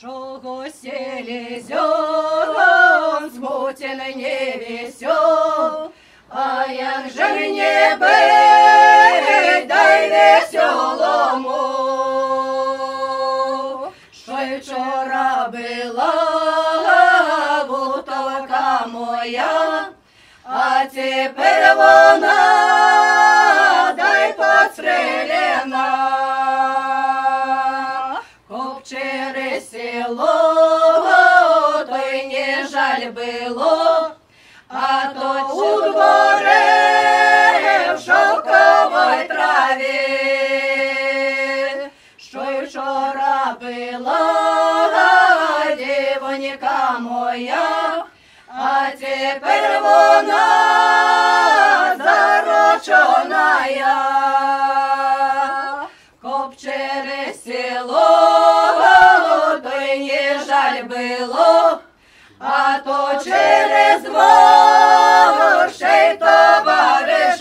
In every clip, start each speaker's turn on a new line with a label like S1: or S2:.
S1: Чого селезен смутен не весел, а як же не быть, дай веселому, що й вчора була бутовка моя, а тепер вона дай подстрелена. Коп через село, то й не жаль було, а то у дворе в шовковой траві, що й вчора була дівонька моя, а тепер вона зароченая. Коп через село, то й не жаль було, а то через двор ще й товариш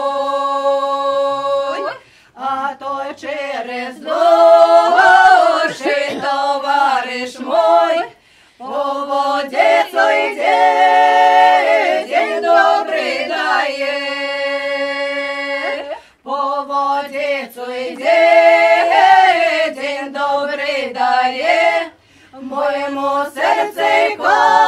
S1: мой, а то через двор ще й товариш мой, по воді цей день добрий дає, по воді цей день добрий дає, моєму серцейку